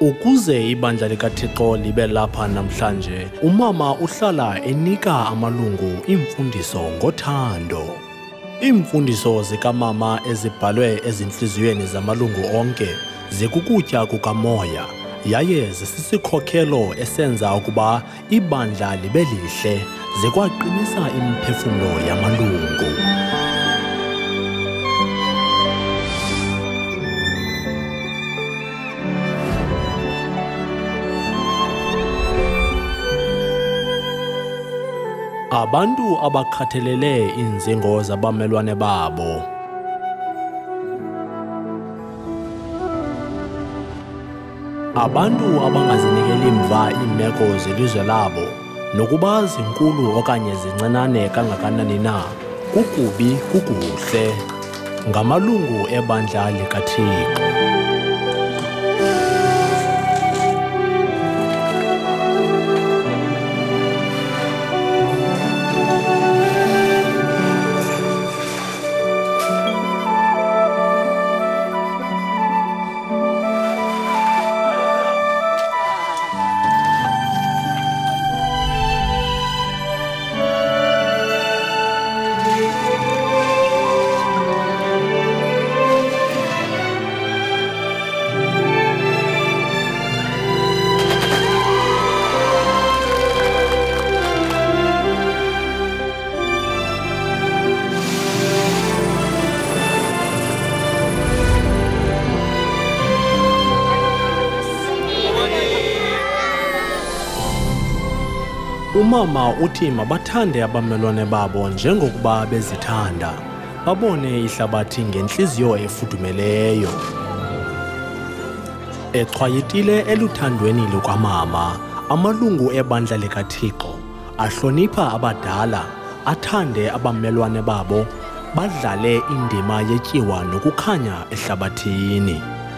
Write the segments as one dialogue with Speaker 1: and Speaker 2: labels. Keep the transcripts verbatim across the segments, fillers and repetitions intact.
Speaker 1: Ukuze ibandla likaThixo libe lapha namhlanje, umama uhlala enika amalungu imfundiso ngothando. Imfundiso zikamama ezibhalwe ezinhliziyweni zamalungu onke zikukutya kukamoya, yaye zisisikhokelo esenza ukuba ibandla libe lihle, zikwaqinisa imiphefumlo yamalungu. Abantu abakhathelele inzingo zabamelwane babo. Abantu abangazinikeli mva iimeko zelizwe labo, nokuba zinkulu okanye zincinane kangakanani na, kukubi kukuhle, ngamalungu ebandla likaThixo. Umama uthi mabathande abamelwane babo njengokuba bezithanda, babone ihlabathi ngenhliziyo efudumeleyo. Echwayitile eluthandweni lukamama, amalungu ebandla likaThixo ahlonipha abadala, athande abamelwane babo, badlale indima yetyiwa nokukhanya ehlabathini.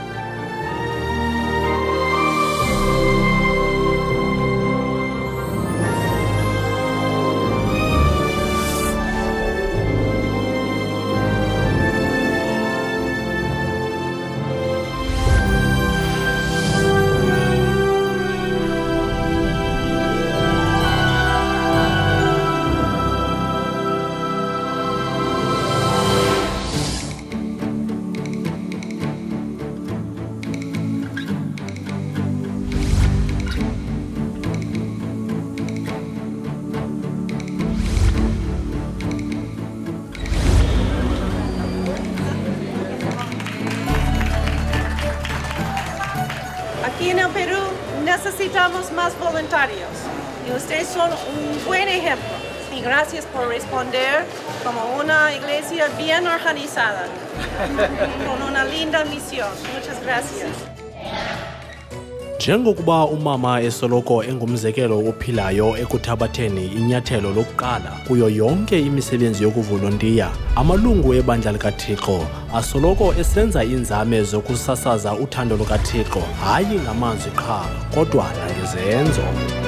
Speaker 2: Aquí en el Perú necesitamos más voluntarios y ustedes son un buen ejemplo. Y gracias por responder como una iglesia bien organizada, con una linda misión. Muchas gracias.
Speaker 1: Njengokuba umama esoloko engumzekelo ophilayo ekuthabatheni inyathelo lokuqala kuyo yonke imisebenzi yokuvolontiya, amalungu ebandla likaThixo asoloko esenza inzame zokusasaza uthando lukaThixo, hayi ngamazwi qha kodwa nangezenzo.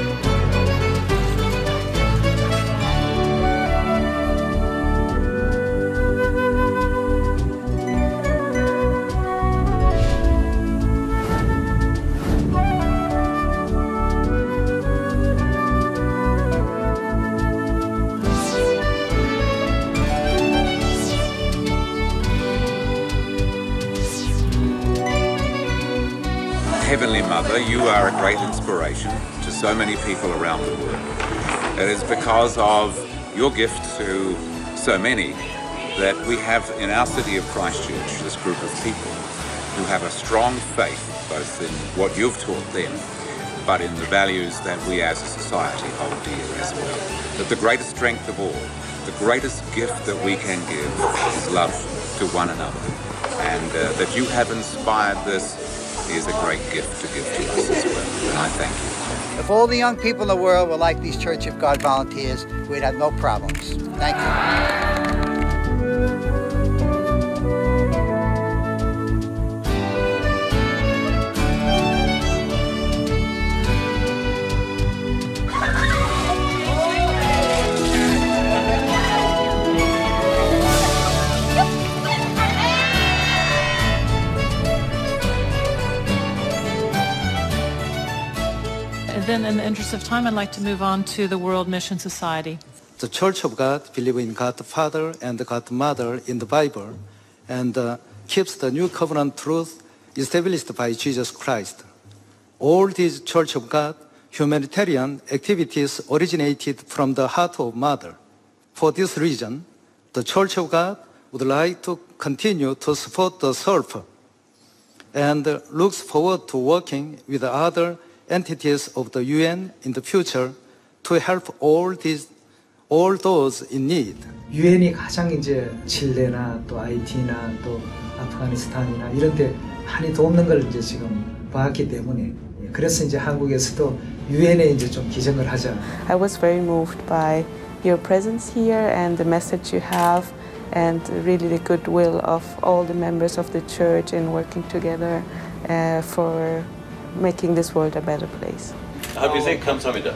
Speaker 3: Heavenly Mother, you are a great inspiration to so many people around the world. It is because of your gift to so many that we have in our city of Christchurch this group of people who have a strong faith both in what you've taught them but in the values that we as a society hold dear as well. That the greatest strength of all, the greatest gift that we can give is love to one another, and uh, that you have inspired this is a great gift to give to us as well, and I thank you.
Speaker 4: If all the young people in the world were like these Church of God volunteers, we'd have no problems. Thank you.
Speaker 5: then in the interest of time, I'd like to move on to the World Mission Society.
Speaker 6: The Church of God believes in God the Father and God the Mother in the Bible and uh, keeps the new covenant truth established by Jesus Christ. All these Church of God humanitarian activities originated from the heart of Mother. For this reason, the Church of God would like to continue to support the surf and looks forward to working with other entities of the U N in the future to help all these all those in need.
Speaker 7: 유엔이 가장 이제 칠레나 또 아이티나 또 아프가니스탄이나 이런 데 많이 돕는 걸 이제 지금 봤기 때문에 그래서 이제 한국에서도 유엔에 이제 좀 기증을 하자.
Speaker 8: I was very moved by your presence here and the message you have and really the goodwill of all the members of the church in working together uh, for making this world a better place.
Speaker 9: I hope you think 감사합니다.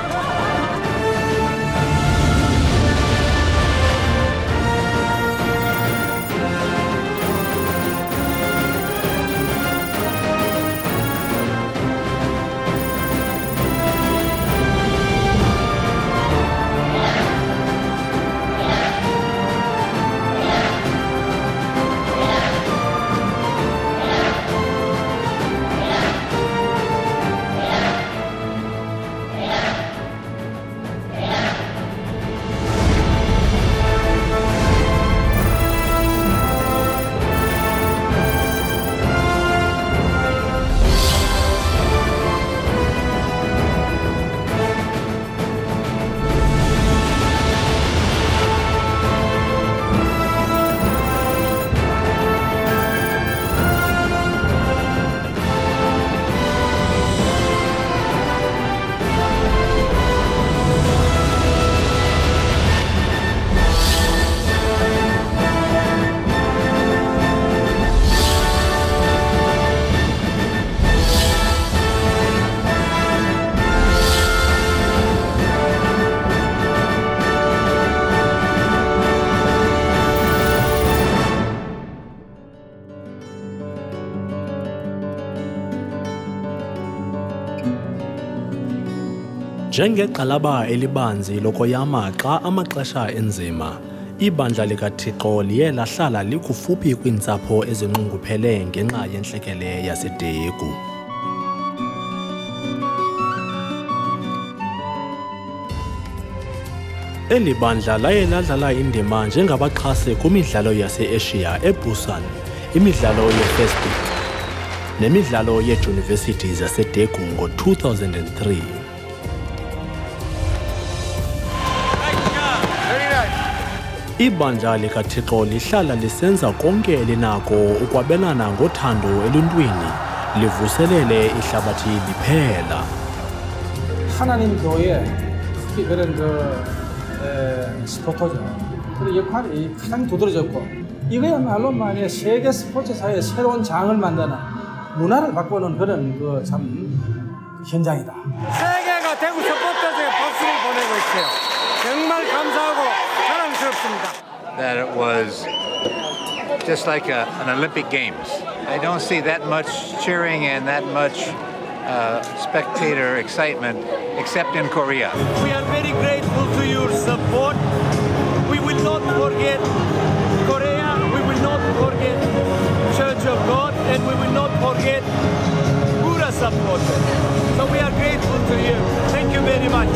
Speaker 1: Njengexhalaba elibanzi lokoyama xa amaxesha enzima, ibandla likaThixo liye lahlala likufuphi kwiintsapho ezinxunguphele ngenxa yentlekele yaseDeku. Eli bandla laye ladlala indima njengabaxhasi kwimidlalo yase-Asia eBusan, imidlalo yeFestBik, nemidlalo yeedyunivesithi zaseDeku ngo-two thousand three. Ibandla likaThixo lihlala lisenza konke elinako ukwabelana ngothando eluntwini, livuselele ihlabathi liphela.
Speaker 10: 하나님 교회 특히 그런 그 스포터죠. 그 역할이 가장 두드러졌고 이거야말로 만약 세계 스포츠사의 새로운 장을 만드는 문화를 바꾸는 그런 그 참 현장이다.
Speaker 11: 세계가 대구 스포터즈에 박수를 보내고 있어요. 정말 감사하고
Speaker 12: that it was just like a, an Olympic Games. I don't see that much cheering and that much uh, spectator excitement except in Korea.
Speaker 11: We are very grateful to your support. We will not forget Korea, we will not forget Church of God, and we will not forget Buddha supporters. So we are grateful to you. Thank you very much.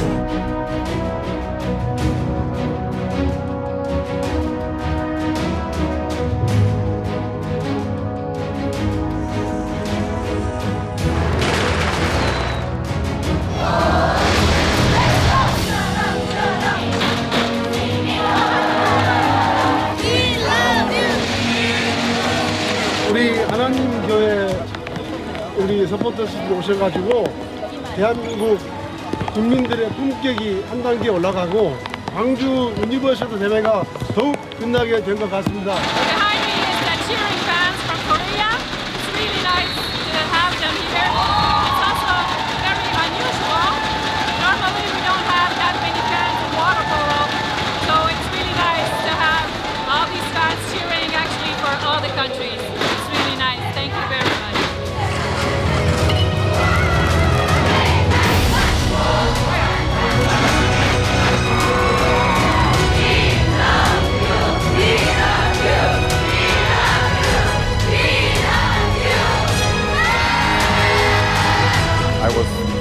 Speaker 13: 우리 서포터스들이 오셔가지고 대한민국 국민들의 품격이 한 단계 올라가고 광주 유니버셜 대회가 더욱 빛나게 된 것 같습니다.
Speaker 14: Behind me is the cheering fans from Korea. It's really nice to have them here. It's also very unusual. Normally we don't have that many fans in water polo, so it's really nice to have all these fans cheering actually for all the countries. It's really nice. Thank you very much.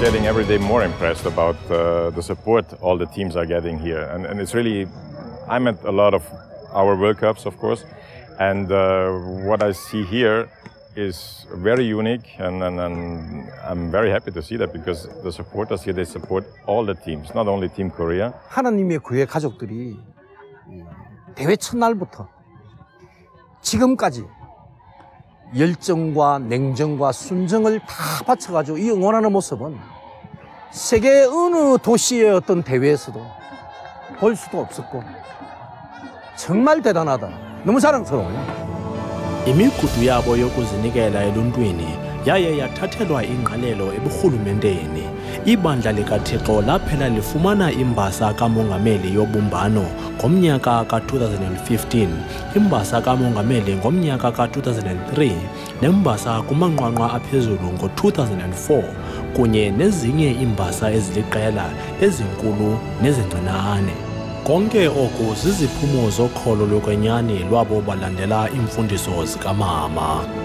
Speaker 9: getting every day more impressed about uh, the support all the teams are getting here. And, and it's really, I'm at a lot of our World Cups, of course, and uh, what I see here is very unique, and, and, and I'm very happy to see that because the supporters here, they support all the teams, not only Team Korea.
Speaker 15: 하나님의 교회 가족들이 대회 첫날부터 지금까지 열정과 냉정과 순정을 다 바쳐가지고 이 응원하는 모습은 세계 어느 도시의 어떤 대회에서도 볼 수도 없었고 정말 대단하다. 너무 사랑스러워요.
Speaker 1: Imigudu yabo yokuzinikela eluntwini yaye yathathelwa ingqalelo eburhulumenteni. Ibandla likaThixo laphela lifumana imbasa kamongameli yobumbano ngomnyaka ka-two thousand fifteen, imbasa kamongameli ngomnyaka ka-two thousand three, nembasa kumanqwanqwa aphezulu ngo-two thousand four, kunye nezinye imbasa eziliqela ezinkulu nezincinane. Konke oku ziziphumo zokholo lokwenyani lwabo balandela imfundiso zikamama.